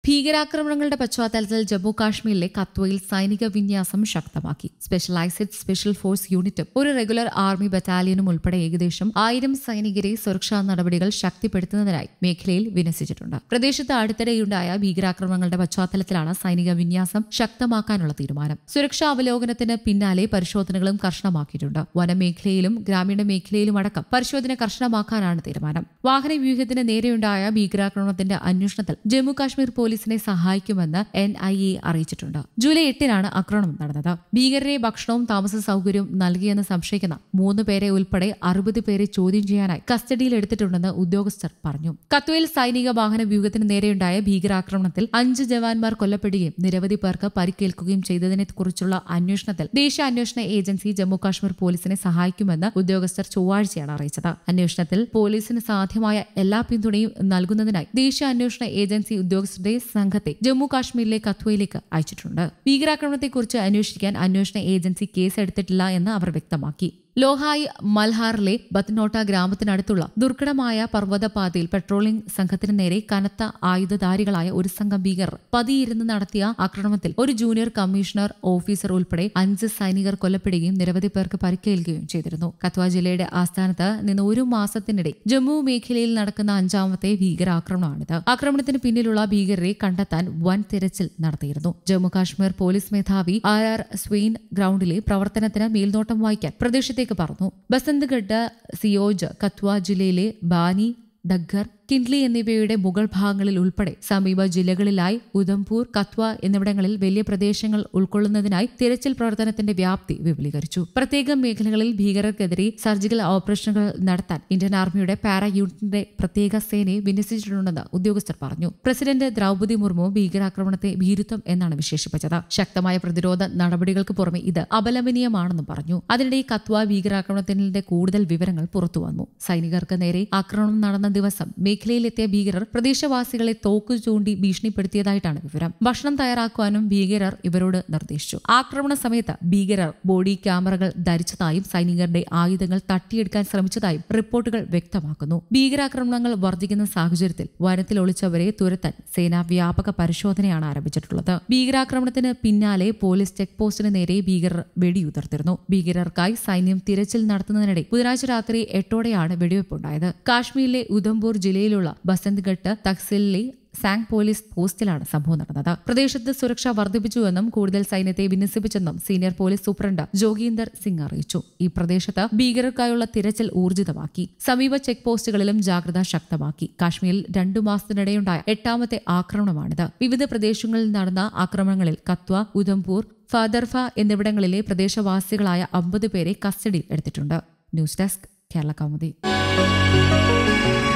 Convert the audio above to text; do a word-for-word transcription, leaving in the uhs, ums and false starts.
ഭീകരാക്രമണങ്ങളുടെ പശ്ചാത്തലത്തിൽ ജമ്മു കാശ്മീരിലെ കത്വയിൽ സൈനിക വിന്യാസം ശക്തമാക്കി. സ്പെഷ്യലൈസ്ഡ് സ്പെഷ്യൽ ഫോഴ്സ് യൂണിറ്റും ഒരു റെഗുലർ ആർമി ബറ്റാലിയനും ഉൾപ്പെടെ ഏകദേശം ആയിരം സൈനികരെ സുരക്ഷാ നടപടികൾ ശക്തിപ്പെടുത്തുന്നതിനായി മേഖലയിൽ വിന്യസിച്ചിട്ടുണ്ട്. പ്രദേശത്ത് അടുത്തിടെയുണ്ടായ ഭീകരാക്രമണങ്ങളുടെ പശ്ചാത്തലത്തിലാണ് സൈനിക വിന്യാസം ശക്തമാക്കാനുള്ള തീരുമാനം. സുരക്ഷാ അവലോകനത്തിന് പിന്നാലെ പരിശോധനകളും കർശനമാക്കിയിട്ടുണ്ട്. വനമേഖലയിലും ഗ്രാമീണ മേഖലയിലും അടക്കം പരിശോധന കർശനമാക്കാനാണ് തീരുമാനം. വാഹന വ്യൂഹത്തിന് നേരെയുണ്ടായ ഭീകരാക്രമണത്തിന്റെ അന്വേഷണത്തിൽ ജമ്മു കാശ്മീർ പോലീസിനെ സഹായിക്കുമെന്ന് എൻ ഐ എ അറിയിച്ചിട്ടുണ്ട്. ജൂലൈ എട്ടിനാണ് ആക്രമണം നടന്നത്. ഭീകരരെ ഭക്ഷണവും താമസ സൗകര്യവും നൽകിയെന്ന് സംശയിക്കുന്ന മൂന്ന് പേരെ ഉൾപ്പെടെ അറുപത് പേരെ ചോദ്യം ചെയ്യാനായി കസ്റ്റഡിയിലെടുത്തിട്ടുണ്ടെന്ന് ഉദ്യോഗസ്ഥർ പറഞ്ഞു. കത്വയിൽ സൈനിക വാഹന വ്യൂഹത്തിന് നേരെയുണ്ടായ ഭീകരാക്രമണത്തിൽ അഞ്ച് ജവാന്മാർ കൊല്ലപ്പെടുകയും നിരവധി പേർക്ക് പരിക്കേൽക്കുകയും ചെയ്തതിനെ കുറിച്ചുള്ള അന്വേഷണത്തിൽ ദേശീയ അന്വേഷണ ഏജൻസി ജമ്മു കാശ്മീർ പോലീസിനെ സഹായിക്കുമെന്ന് ഉദ്യോഗസ്ഥർ ചൊവ്വാഴ്ചയാണ് അറിയിച്ചത്. അന്വേഷണത്തിൽ പോലീസിന് സാധ്യമായ എല്ലാ പിന്തുണയും നൽകുന്നതിനായി ദേശീയ അന്വേഷണ ഏജൻസി ഉദ്യോഗസ്ഥരുടെ സംഘത്തെ ജമ്മു കാശ്മീരിലെ കത്വയിലേക്ക് അയച്ചിട്ടുണ്ട്. ഭീകരാക്രമണത്തെക്കുറിച്ച് അന്വേഷിക്കാൻ അന്വേഷണ ഏജൻസി കേസ് എടുത്തിട്ടില്ല എന്ന് അവർ വ്യക്തമാക്കി. ലോഹായ് മൽഹാറിലെ ബത്നോട്ട ഗ്രാമത്തിനടുത്തുള്ള ദുർഘടമായ പർവ്വതപാതയിൽ പെട്രോളിംഗ് സംഘത്തിന് നേരെ കനത്ത ആയുധധാരികളായ ഒരു സംഘം ഭീകരർ പതിയിരുന്ന് നടത്തിയ ആക്രമണത്തിൽ ഒരു ജൂനിയർ കമ്മീഷണർ ഓഫീസർ ഉൾപ്പെടെ അഞ്ച് സൈനികർ കൊല്ലപ്പെടുകയും നിരവധി പേർക്ക് പരിക്കേൽക്കുകയും ചെയ്തിരുന്നു. കത്വ ജില്ലയുടെ ആസ്ഥാനത്ത് നിന്ന് ഒരു മാസത്തിനിടെ ജമ്മു മേഖലയിൽ നടക്കുന്ന അഞ്ചാമത്തെ ഭീകരാക്രമണമാണിത്. ആക്രമണത്തിന് പിന്നിലുള്ള ഭീകരരെ കണ്ടെത്താൻ വൻ തിരച്ചിൽ നടത്തിയിരുന്നു. ജമ്മു കാശ്മീർ പോലീസ് മേധാവി ആർ ആർ സ്വെയിൻ ഗ്രൌണ്ടിലെ പ്രവർത്തനത്തിന് മേൽനോട്ടം വഹിക്കാൻ പ്രദേശത്തെ പറഞ്ഞു. ബസന്ത്ഗഡ്, സിയോജ്, കത്വ ജില്ലയിലെ ബാനി, ഡഗ്ഗർ, കിൻഡ്ലി എന്നിവയുടെ മുകൾ ഭാഗങ്ങളിൽ ഉൾപ്പെടെ സമീപ ജില്ലകളിലായി ഉധംപൂർ, കത്വ എന്നിവിടങ്ങളിൽ വലിയ പ്രദേശങ്ങൾ ഉൾക്കൊള്ളുന്നതിനായി തിരച്ചിൽ പ്രവർത്തനത്തിന്റെ വ്യാപ്തി വിപുലീകരിച്ചു. പ്രത്യേക മേഖലകളിൽ ഭീകരർക്കെതിരെ സർജിക്കൽ ഓപ്പറേഷനുകൾ നടത്താൻ ഇന്ത്യൻ ആർമിയുടെ പാരാ യൂണിറ്റിന്റെ പ്രത്യേക സേനയെ വിന്യസിച്ചിട്ടുണ്ടെന്ന് ഉദ്യോഗസ്ഥർ പറഞ്ഞു. പ്രസിഡന്റ് ദ്രൗപദി മുർമു ഭീകരാക്രമണത്തെ ഭീരുത്വം എന്നാണ് വിശേഷിപ്പിച്ചത്. ശക്തമായ പ്രതിരോധ നടപടികൾക്ക് പുറമെ ഇത് അപലപനീയമാണെന്നും പറഞ്ഞു. അതിനിടെ കത്വ ഭീകരാക്രമണത്തിന്റെ കൂടുതൽ വിവരങ്ങൾ പുറത്തുവന്നു. സൈനികർക്ക് നേരെ ആക്രമണം നടന്ന ദിവസം മേഖലയിലെത്തിയ ഭീകരർ പ്രദേശവാസികളെ തോക്കു ചൂണ്ടി ഭീഷണിപ്പെടുത്തിയതായിട്ടാണ് വിവരം. ഭക്ഷണം തയ്യാറാക്കുവാനും ഭീകരർ ഇവരോട് നിർദ്ദേശിച്ചു. ആക്രമണ സമയത്ത് ഭീകരർ ബോഡി ക്യാമറകൾ ധരിച്ചതായും സൈനികരുടെ ആയുധങ്ങൾ തട്ടിയെടുക്കാൻ ശ്രമിച്ചതായും റിപ്പോർട്ടുകൾ വ്യക്തമാക്കുന്നു. ഭീകരാക്രമണങ്ങൾ വർദ്ധിക്കുന്ന സാഹചര്യത്തിൽ വനത്തിൽ ഒളിച്ചവരെ തുരത്താൻ സേന വ്യാപക പരിശോധനയാണ് ആരംഭിച്ചിട്ടുള്ളത്. ഭീകരാക്രമണത്തിന് പിന്നാലെ പോലീസ് ചെക്ക് പോസ്റ്റിന് നേരെ ഭീകരർ വെടിയുതിർത്തിരുന്നു. ഭീകരർക്കായി സൈന്യം തിരച്ചിൽ നടത്തുന്നതിനിടെ ബുധനാഴ്ച രാത്രി എട്ടോടെയാണ് വെടിവെപ്പുണ്ടായത്. കാശ്മീരിലെ ഉധംപൂർ ജില്ലയിലുള്ള ബസന്ത്ഗഡ് തഹ്സിലിലെ സാങ് പോലീസ് പോസ്റ്റിലാണ് സംഭവം നടന്നത്. പ്രദേശത്ത് സുരക്ഷ വർദ്ധിപ്പിച്ചുവെന്നും കൂടുതൽ സൈന്യത്തെ വിന്യസിപ്പിച്ചെന്നും senior police superintendent Joginder Singh അറിയിച്ചു. ഈ പ്രദേശത്ത് ഭീകരർക്കായുള്ള തിരച്ചിൽ ഊർജിതമാക്കി. സമീപ ചെക്ക് പോസ്റ്റുകളിലും ജാഗ്രത ശക്തമാക്കി. കാശ്മീരിൽ രണ്ടു മാസത്തിനിടെയുണ്ടായ എട്ടാമത്തെ ആക്രമണമാണിത്. വിവിധ പ്രദേശങ്ങളിൽ നടന്ന ആക്രമണങ്ങളിൽ കത്വ, ഉധംപൂർ, ഫാദർഫ എന്നിവിടങ്ങളിലെ പ്രദേശവാസികളായ അമ്പത് പേരെ കസ്റ്റഡിയിൽ എടുത്തിട്ടുണ്ട്. News desk Kerala Kaumudi.